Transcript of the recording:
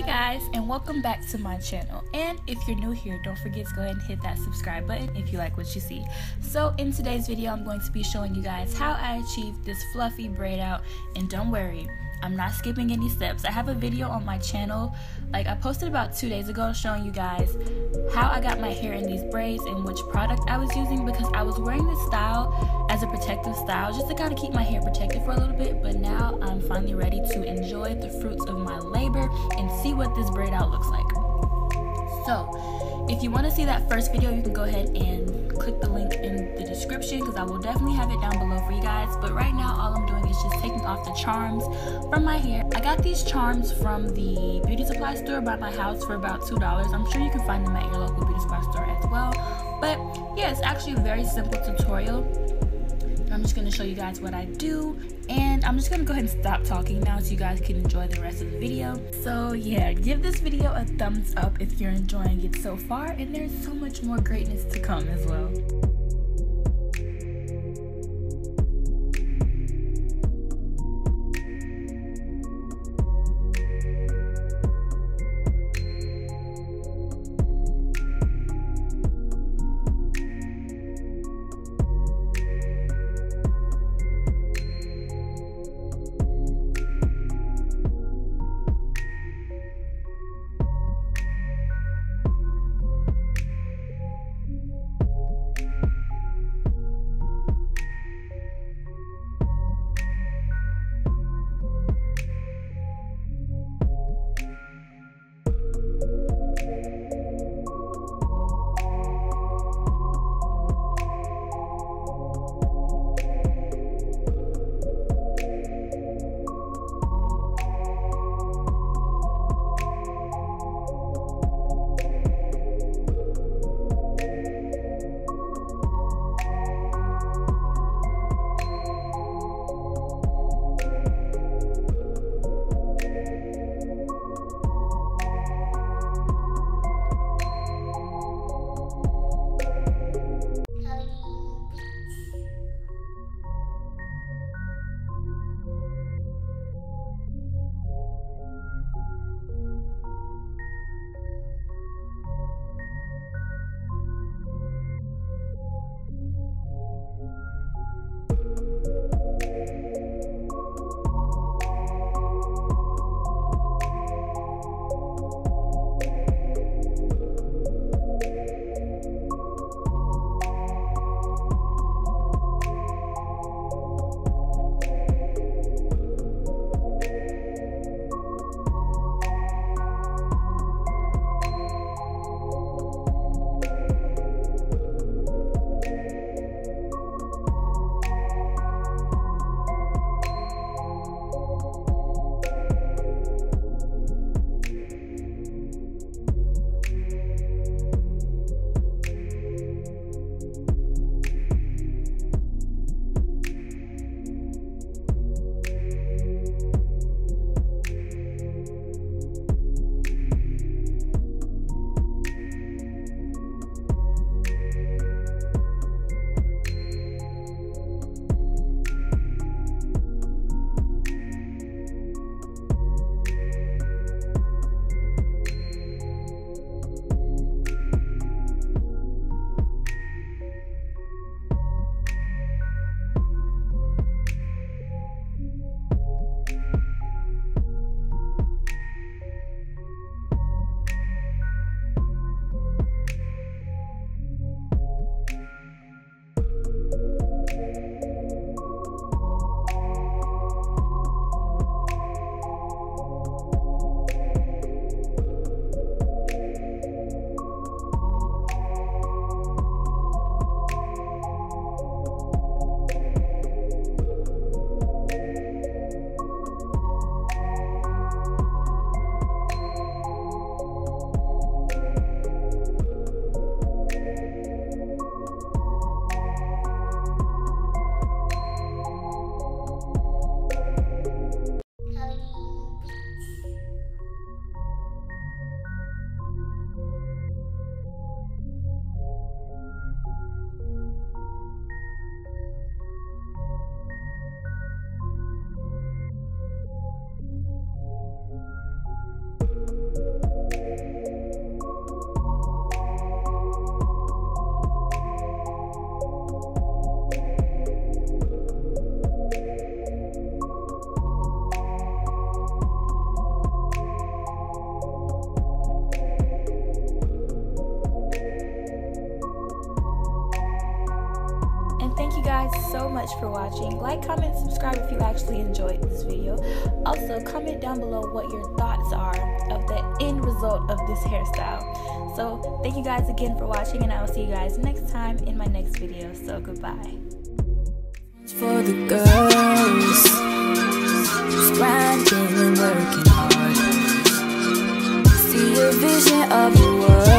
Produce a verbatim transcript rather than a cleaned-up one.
guys, and welcome back to my channel. And if you're new here, don't forget to go ahead and hit that subscribe button if you like what you see. So in today's video, I'm going to be showing you guys how I achieved this fluffy braid out. And don't worry, I'm not skipping any steps. I have a video on my channel, like I posted about two days ago, showing you guys how I got my hair in these braids and which product I was using, because I was wearing this style as a protective style just to kind of keep my hair protected for a little bit. But now I'm finally ready to enjoy the fruits of my labor and see what this braid out looks like. So if you want to see that first video, you can go ahead and click the link in the description, because I will definitely have it down below for you guys. But right now all I'm doing is just taking off the charms from my hair. I got these charms from the beauty supply store by my house for about two dollars. I'm sure you can find them at your local beauty supply store as well. But yeah, it's actually a very simple tutorial. I'm just going to show you guys what I do, and I'm just going to go ahead and stop talking now so you guys can enjoy the rest of the video. So yeah, give this video a thumbs up if you're enjoying it so far, and there's so much more greatness to come as well. much for watching. Like, comment, subscribe if you actually enjoyed this video. Also, comment down below what your thoughts are of the end result of this hairstyle. So thank you guys again for watching, and I will see you guys next time in my next video. So goodbye. For the girls who's grinding and working hard, see a vision of the world.